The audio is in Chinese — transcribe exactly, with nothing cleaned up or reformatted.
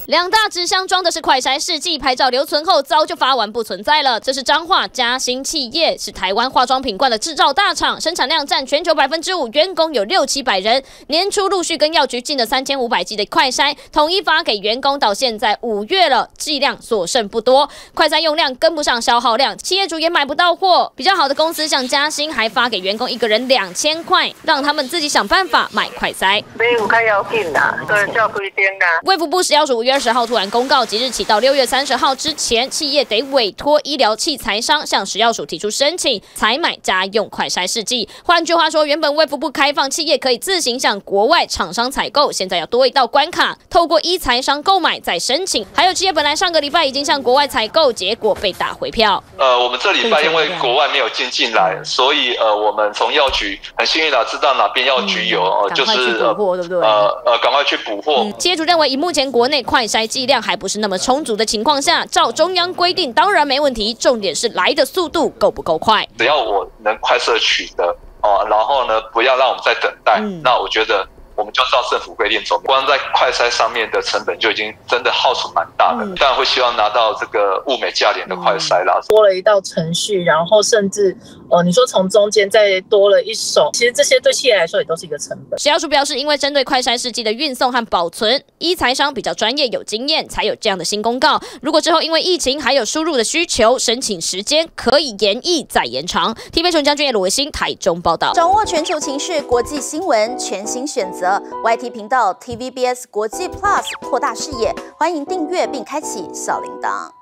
两大纸箱装的是快筛试剂，拍照留存后早就发完不存在了。这是彰化嘉兴企业，是台湾化妆品罐的制造大厂，生产量占全球百分之五，员工有六七百人。年初陆续跟药局进了三千五百剂的快筛，统一发给员工，到现在五月了，剂量所剩不多，快筛用量跟不上消耗量，企业主也买不到货。比较好的公司像嘉兴，还发给员工一个人两千块，让他们自己想办法买快筛。 没有较要紧啦，对，照规定啦。 卫福部食药署五月二十号突然公告，即日起到六月三十号之前，企业得委托医疗器材商向食药署提出申请，采买家用快筛试剂。换句话说，原本卫福部开放企业可以自行向国外厂商采购，现在要多一道关卡，透过医材商购买再申请。还有企业本来上个礼拜已经向国外采购，结果被打回票。 呃，我们这礼拜因为国外没有进进来，所以呃，我们从药局很幸运的知道哪边药局有，呃，就是呃，对不对？ 呃呃，赶快去补货。 嗯，企业主认为，以目前国内快筛剂量还不是那么充足的情况下，照中央规定当然没问题，重点是来的速度够不够快。 只要我能快速取得哦，然后呢，不要让我们再等待，嗯、那我觉得我们就照政府规定走。光在快筛上面的成本就已经真的耗损蛮大的，嗯、当然会希望拿到这个物美价廉的快筛啦。 多了一道程序，然后甚至呃，你说从中间再多了一手，其实这些对企业来说也都是一个成本。 食药署表示，因为针对快筛试剂的运送和保存，医材商比较专业有经验，才有这样的新公告。如果之后因为疫情还有输入的需求，申请时间可以延议再延长。T V B 将军业罗维新台中报道。 掌握全球情势、国际新闻，全新选择 Y T 频道 T V B S 国际 Plus， 扩大视野。欢迎订阅并开启小铃铛。